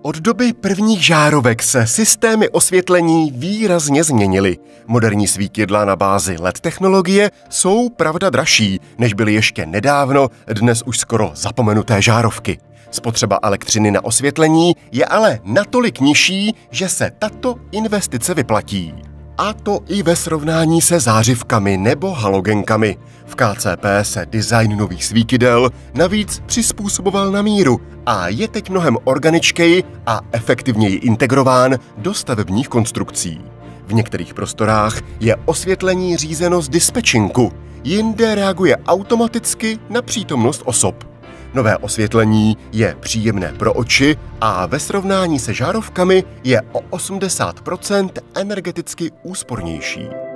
Od doby prvních žárovek se systémy osvětlení výrazně změnily. Moderní svítidla na bázi LED technologie jsou pravda dražší, než byly ještě nedávno, dnes už skoro zapomenuté žárovky. Spotřeba elektřiny na osvětlení je ale natolik nižší, že se tato investice vyplatí. A to i ve srovnání se zářivkami nebo halogenkami. V KCP se design nových svítidel navíc přizpůsoboval na míru a je teď mnohem organičtěji a efektivněji integrován do stavebních konstrukcí. V některých prostorách je osvětlení řízeno z dispečinku, jinde reaguje automaticky na přítomnost osob. Nové osvětlení je příjemné pro oči a ve srovnání se žárovkami je o 80% energeticky úspornější.